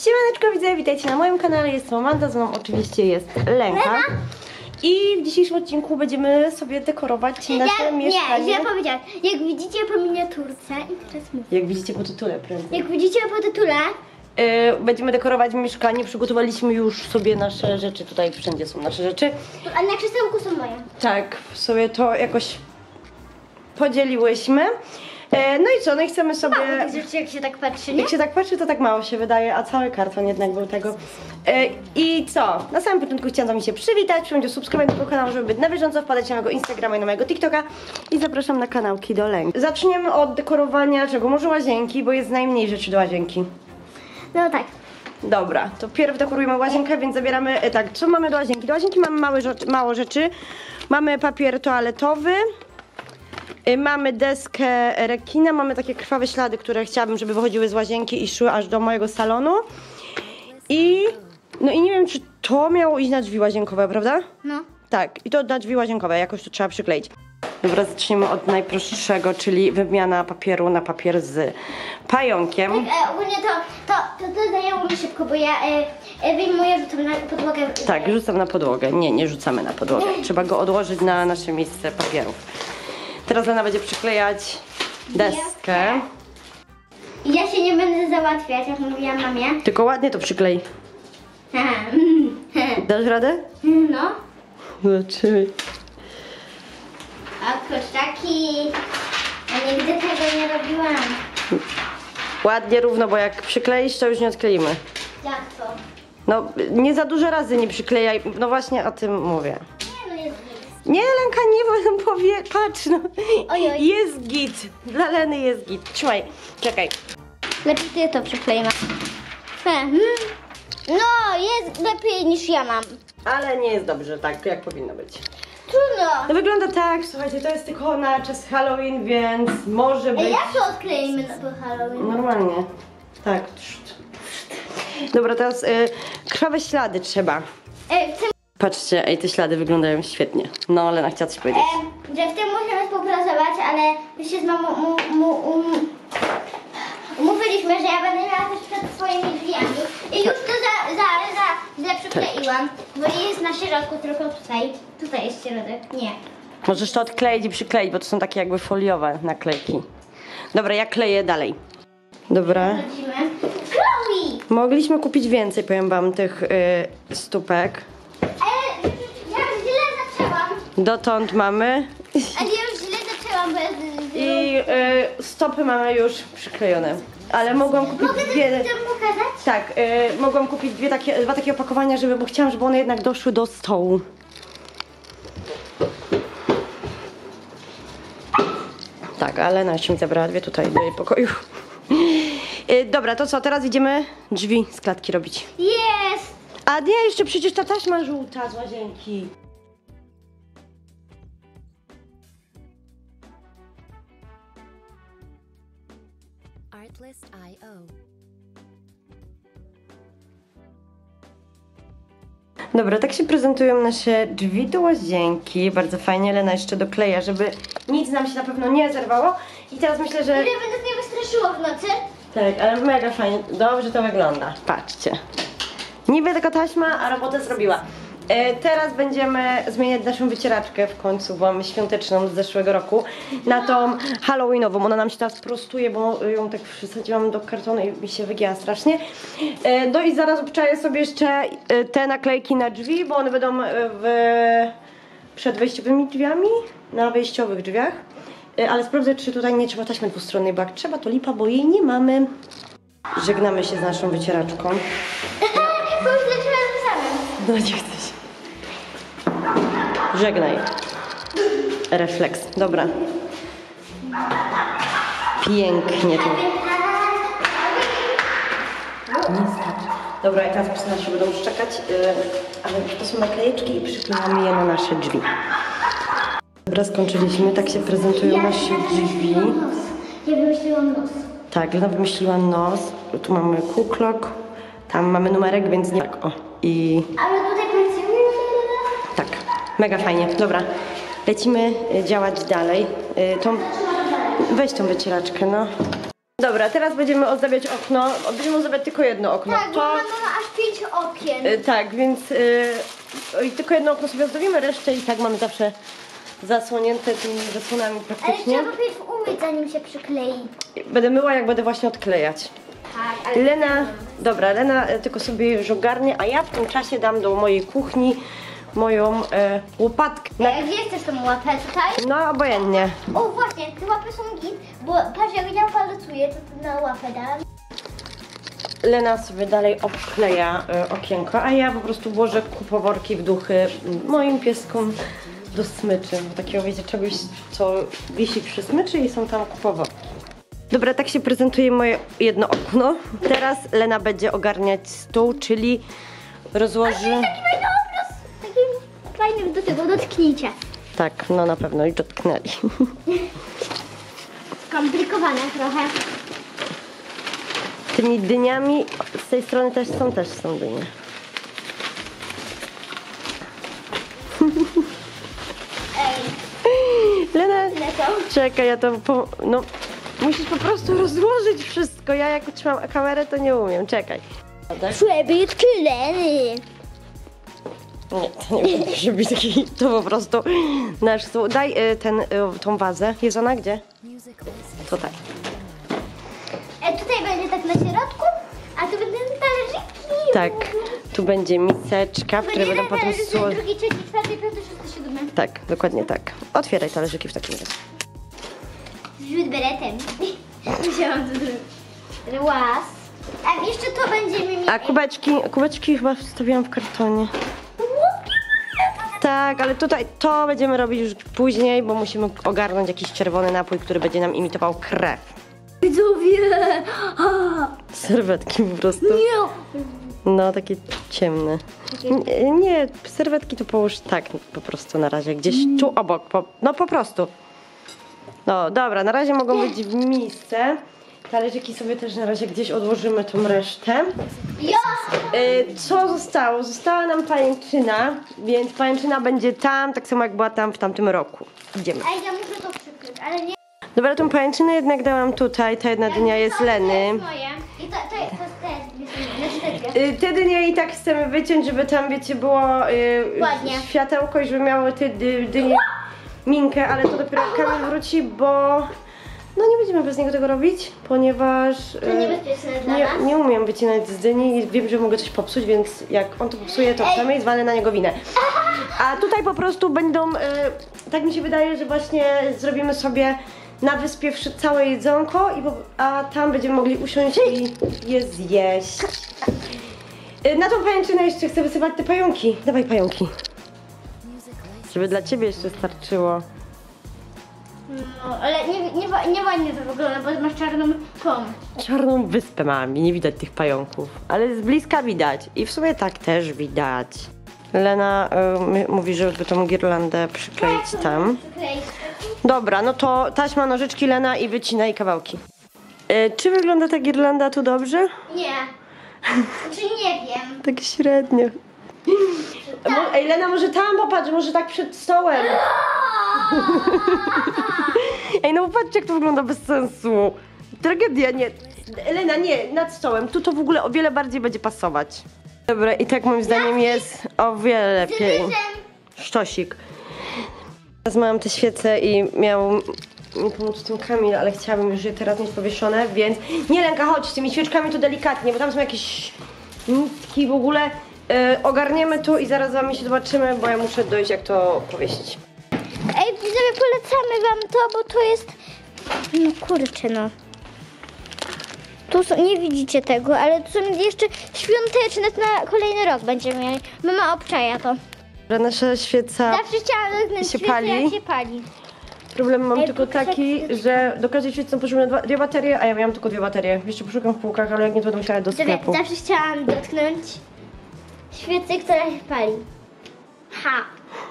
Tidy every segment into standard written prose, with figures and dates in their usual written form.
Siemaneczko, widzowie, witajcie na moim kanale, jestem Amanda, z mną oczywiście jest Lenka. I w dzisiejszym odcinku będziemy sobie dekorować nasze mieszkanie. Nie, źle powiedziałam. Jak widzicie po miniaturce, i teraz mówię. Jak widzicie po tytule prędzej. Jak widzicie po tytule, będziemy dekorować mieszkanie, przygotowaliśmy już sobie nasze rzeczy, tutaj wszędzie są nasze rzeczy. a na krzesełku są moje. Tak, sobie to jakoś podzieliłyśmy. No i co, no i chcemy sobie... Mało tych rzeczy, jak się tak patrzy, nie? Jak się tak patrzy, to tak mało się wydaje, a cały karton jednak był tego. I co? Na samym początku chciałam z wami się przywitać, przyjąć subskrybować tego kanału, żeby być na bieżąco, wpadać na mojego Instagrama i na mojego TikToka i zapraszam na kanałki do Lenki. Zaczniemy od dekorowania czego? Może łazienki, bo jest najmniej rzeczy do łazienki. No tak. Dobra, to pierw dekorujemy łazienkę, więc zabieramy, tak, co mamy do łazienki? Do łazienki mamy mało rzeczy. Mamy papier toaletowy. Mamy deskę rekina, mamy takie krwawe ślady, które chciałabym, żeby wychodziły z łazienki i szły aż do mojego salonu. No i nie wiem, czy to miało iść na drzwi łazienkowe, prawda? No. Tak, i to na drzwi łazienkowe, jakoś to trzeba przykleić. Dobra, zaczniemy od najprostszego, czyli wymiana papieru na papier z pająkiem. Ogólnie to zajęło mi szybko, bo ja wyjmuję, rzucam na podłogę. Tak, rzucam na podłogę. Nie rzucamy na podłogę. Trzeba go odłożyć na nasze miejsce papierów. Teraz Lena będzie przyklejać deskę. I ja się nie będę załatwiać, jak mówiłam mamie. Tylko ładnie to przyklej. Dasz radę? No. Zobaczymy. A kurczaki. Ja nigdy tego nie robiłam. Ładnie, równo, bo jak przykleisz, to już nie odkleimy. Jak to? No, nie za dużo razy nie przyklejaj. No właśnie o tym mówię. Nie, no jest git. Nie, Lenka, nie, bo powie, patrz, no. Ojoj. Jest git. Dla Leny jest git. Trzymaj, czekaj. Lepiej ty to przyklejmy. No, jest lepiej niż ja mam. Ale nie jest dobrze tak, jak powinno być. Trudno. No wygląda tak, słuchajcie, to jest tylko na czas Halloween, więc może być... Jak to odkleimy na to Halloween? Normalnie. Tak. Dobra, teraz krwawe ślady trzeba. Chcę, Patrzcie, te ślady wyglądają świetnie. No, Lena chciała coś powiedzieć. że w tym musimy współpracować, ale my się z mamą umówiliśmy, że ja będę miała też przed swoimi drzwiami. I już to źle przykleiłam, bo nie jest na środku, tylko tutaj. Tutaj jest środek. Nie. Możesz to odkleić i przykleić, bo to są takie jakby foliowe naklejki. Dobra, ja kleję dalej. Dobra. Chodzimy. Chloe! Mogliśmy kupić więcej, powiem wam, tych stópek. Ja już źle zaczęłam. Dotąd mamy. Ale ja już źle zaczęłam, bo ja I stopy mamy już przyklejone. Ale mogłam kupić Mogę dwie. to pokazać? Tak, mogłam kupić dwa takie opakowania, bo chciałam, żeby one jednak doszły do stołu. Tak, ale Lena jeszcze mi zabrała dwie tutaj do jej pokoju. Dobra, to co? Teraz idziemy drzwi z klatki robić. Jest! A nie, jeszcze przecież ta taśma żółta z łazienki. Artlist.io. Dobra, tak się prezentują nasze drzwi do łazienki. Bardzo fajnie, Lena jeszcze dokleja, żeby nic nam się na pewno nie zerwało. I teraz myślę, że... Ile by nas nie wystraszyło w nocy? Tak, ale mega fajnie, dobrze to wygląda. Patrzcie. Niby taka taśma, a robotę zrobiła. Teraz będziemy zmieniać naszą wycieraczkę w końcu, bo mamy świąteczną z zeszłego roku, na tą halloweenową. Ona nam się teraz prostuje, bo ją tak wsadziłam do kartonu i mi się wygięła strasznie. No i zaraz obczaję sobie jeszcze te naklejki na drzwi, bo one będą przed wejściowymi drzwiami, na wejściowych drzwiach. Ale sprawdzę, czy tutaj nie trzeba taśmy dwustronnej, bo jak trzeba, to lipa, bo jej nie mamy. Żegnamy się z naszą wycieraczką. Bo już zaczęłam samym. No nie chcesz. Żegnaj. Refleks. Dobra. Pięknie tu. Nie skacz. Dobra, i teraz psy nasze będą szczekać, ale to są naklejeczki i przyklejamy je na nasze drzwi. Dobra, skończyliśmy. Tak się prezentują nasze drzwi. Ja wymyśliłam nos. Tak, Lena wymyśliła nos. Tu mamy kuklok. Tam mamy numerek, więc nie tak. O. I Ale tutaj pracujemy. tak, mega fajnie. Dobra, lecimy działać dalej. Weź tą wycieraczkę, no. Dobra, teraz będziemy ozdabiać okno. Będziemy ozdabiać tylko jedno okno. Tak, bo mama ma aż 5 okien. Tak, więc tylko jedno okno sobie ozdobimy, resztę i tak mamy zawsze zasłonięte tymi zasłonami Ale praktycznie. trzeba pierw umyć, zanim się przyklei. Będę myła, jak będę właśnie odklejać. Tak, ale... Lena, dobra, Lena tylko sobie już ogarnie, a ja w tym czasie dam do mojej kuchni moją łopatkę. A gdzie chcesz tą łapę? Tutaj? No, obojętnie. O właśnie, te łapy są git, bo patrz, jak ja palecuję, to na łapę dam. Lena sobie dalej obkleja okienko, a ja po prostu włożę kupoworki w duchy moim pieskom do smyczy. Takiego, wiecie, czegoś, co wisi przy smyczy i są tam kupoworki. Dobra, tak się prezentuje moje jedno okno. Teraz Lena będzie ogarniać stół, czyli rozłoży... Taki fajny obraz, taki fajny do tego, dotknijcie. Tak, no na pewno i dotknęli. Skomplikowane trochę. Tymi dyniami z tej strony też są dynie. Ej, Lena, lecą. czekaj, ja to no, musisz po prostu rozłożyć wszystko. Ja jak trzymam kamerę, to nie umiem. Czekaj. Przebytki Leny. Nie, to nie będzie być taki, to po prostu nasz stół. Daj tą wazę. Jest ona gdzie? Tutaj. Tutaj będzie tak na środku, a tu będą talerzyki. Tak. Tu będzie miseczka, w której będą potem słodzić. Drugi, trzeci, czwarty, piąty, szósty, siódmy. Tak, dokładnie tak. Otwieraj talerzyki w takim razie. Rzut beretem. Wzięłam to drugi. Raz. A jeszcze to będziemy mieli. A kubeczki chyba wstawiłam w kartonie. Tak, ale tutaj to będziemy robić już później, bo musimy ogarnąć jakiś czerwony napój, który będzie nam imitował krew. Widzowie! Serwetki po prostu. Nie! No, takie ciemne. Nie, serwetki tu połóż tak po prostu na razie, gdzieś tu obok, no po prostu. No dobra, na razie mogą być w misce. Talerzyki sobie też na razie gdzieś odłożymy tą resztę. Ja! Co zostało? Została nam pajęczyna, więc pajęczyna będzie tam, tak samo jak była tam w tamtym roku. Idziemy. Ej, ja muszę to przykryć, ale nie. Dobra, tą pajęczynę jednak dałam tutaj, ta jedna dynia jest Leny. To jest moje. I to jest Te dynie i tak chcemy wyciąć, żeby tam, wiecie, było Ładnie. światełko i żeby miały te dynie minkę, ale to dopiero jak Kamil wróci, bo no nie będziemy bez niego tego robić, ponieważ To niebezpieczne dla nas. nie umiem wycinać z dyni i wiem, że mogę coś popsuć, więc jak on to popsuje, to przynajmniej zwalę na niego winę. A tutaj po prostu będą, tak mi się wydaje, że właśnie zrobimy sobie na wyspie całe jedzonko, a tam będziemy mogli usiąść i je zjeść. Na tą pajęczynę jeszcze chcę wysypać te pająki. Dawaj pająki. Żeby dla ciebie jeszcze starczyło. No, ale nie ładnie to wygląda, bo masz czarną tą. Czarną wyspę mam i nie widać tych pająków, ale z bliska widać i w sumie tak też widać. Lena mówi, żeby tą girlandę przykleić tam. Dobra, no to taśma, nożyczki, Lena i wycinaj kawałki. Czy wygląda ta girlanda tu dobrze? Nie. Czy nie wiem. Tak średnio. Ej, Lena, może tam popatrz, może tak przed stołem. Ej, no popatrzcie, jak to wygląda bez sensu. Tragedia, nie. Lena, nie, nad stołem. Tu to w ogóle o wiele bardziej będzie pasować. Dobra, i tak moim zdaniem jest o wiele lepiej. Sztosik. Teraz mam te świece i miał mi pomóc w tym Kamil, ale chciałabym już je teraz mieć powieszone, więc... Nie, Lenka, chodź z tymi świeczkami to delikatnie, bo tam są jakieś nitki w ogóle. Ogarniemy tu i zaraz z wami się zobaczymy, bo ja muszę dojść, jak to powiesić. Ej, widzowie, polecamy wam to, bo to jest... No kurczę, no. Tu są, nie widzicie tego, ale tu są jeszcze świąteczne, na kolejny rok będziemy mieli. Mama obczaja to. Nasza świeca Zawsze chciałam dotknąć się świecę, pali. jak się pali. Problem mam Ej, tylko pokaż, taki, jak to że do każdej świecy są potrzebne dwie baterie, a ja miałam tylko 2 baterie. Jeszcze poszukam w półkach, ale jak nie, to będę musiała do Widzowie, sklepu. zawsze chciałam dotknąć świecy, która się pali. Ha!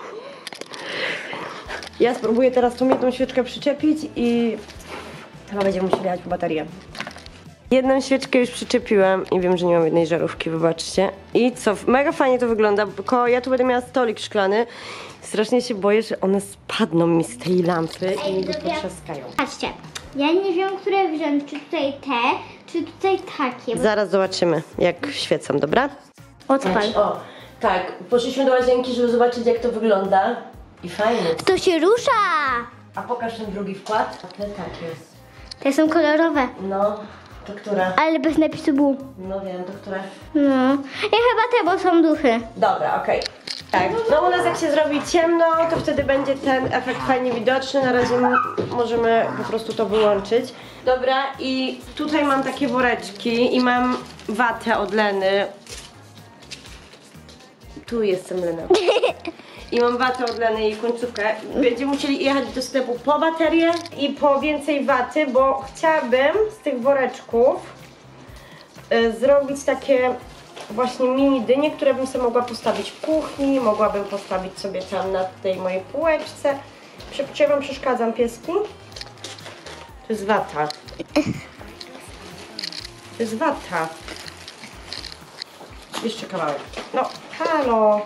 Ja spróbuję teraz tą jedną świeczkę przyczepić i chyba będziemy musieli jechać po baterię. Jedną świeczkę już przyczepiłam i wiem, że nie mam jednej żarówki, wybaczcie. I co, mega fajnie to wygląda, bo ja tu będę miała stolik szklany. Strasznie się boję, że one spadną mi z tej lampy i mi go potrzaskają. Patrzcie, Ja nie wiem, które wziąć, czy tutaj te, czy tutaj takie. Zaraz zobaczymy, jak świecą, dobra? Odpal. O, tak, poszliśmy do łazienki, żeby zobaczyć, jak to wygląda. I fajnie. To się rusza! A pokaż ten drugi wkład. Te tak jest. Te są kolorowe, No, to która? ale bez napisu bu. No wiem, to która? No. Ja chyba te, bo są duchy. Dobra, okej. Tak, no u nas jak się zrobi ciemno, to wtedy będzie ten efekt fajnie widoczny. Na razie możemy po prostu to wyłączyć. Dobra, i tutaj mam takie woreczki i mam watę od Leny. Tu jestem, Lena. I mam watę od Leny i końcówkę. Będziemy musieli jechać do sklepu po baterię i po więcej waty, bo chciałabym z tych woreczków zrobić takie właśnie mini dynie, które bym sobie mogła postawić w kuchni, mogłabym postawić sobie tam na tej mojej półeczce. Czy ja wam przeszkadzam, pieski? To jest wata. To jest wata. Jeszcze kawałek. No, halo.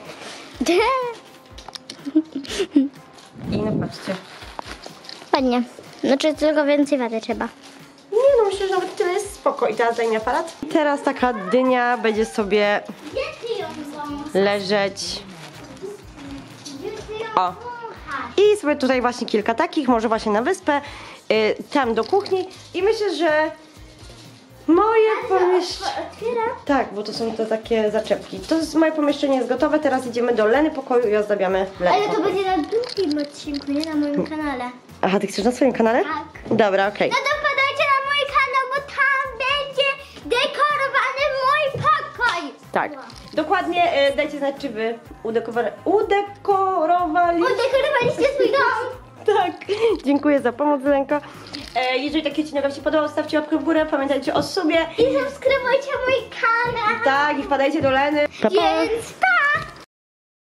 I no patrzcie. Ładnie. Znaczy tylko więcej wady trzeba. Nie no, myślę, że nawet tyle jest spoko. I teraz daj mi aparat. Teraz taka dynia będzie sobie Gdzie ty ją wąchasz? leżeć. Gdzie ty ją O. wąchasz? I sobie tutaj właśnie kilka takich, może właśnie na wyspę, tam do kuchni. I myślę, że moje pomieszczenie... Otwieram. Tak, bo to są te takie zaczepki. To jest moje pomieszczenie jest gotowe, teraz idziemy do Leny pokoju i ozdabiamy Leny Ale to pokój. będzie na drugim odcinku, nie na moim kanale. Aha, ty chcesz na swoim kanale? Tak. Dobra, okej. No to wpadajcie na mój kanał, bo tam będzie dekorowany mój pokój. Tak. Dokładnie, dajcie znać, czy wy udekorowali... Udekorowaliście swój dom. Tak, dziękuję za pomoc, Lenko. Jeżeli taki odcinek wam się podobał, stawcie łapkę w górę, pamiętajcie o sobie. I subskrybujcie mój kanał. Tak, i wpadajcie do Leny. Pa, pa. Więc pa!